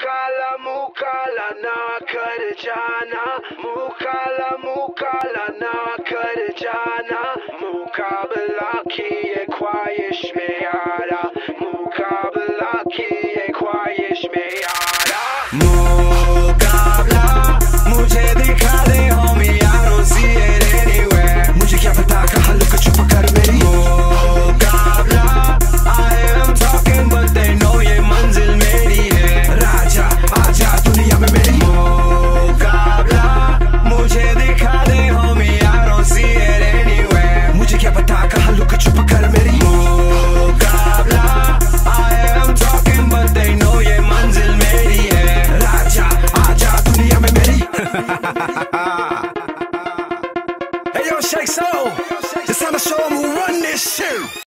मुकाला ना कर जाना, मुकाला ना कर जाना, मुकाबला की ये ख्वाहिश में यारा।